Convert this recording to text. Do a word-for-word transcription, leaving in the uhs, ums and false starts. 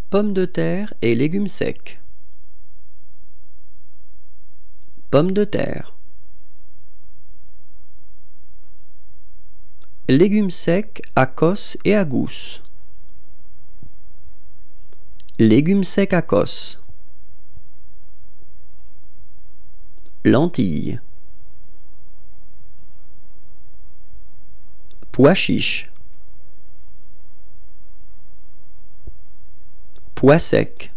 Pommes de terre et légumes secs. Pommes de terre. Légumes secs à cosse et à gousse. Légumes secs à cosse. Lentilles. Pois chiches. Pois secs.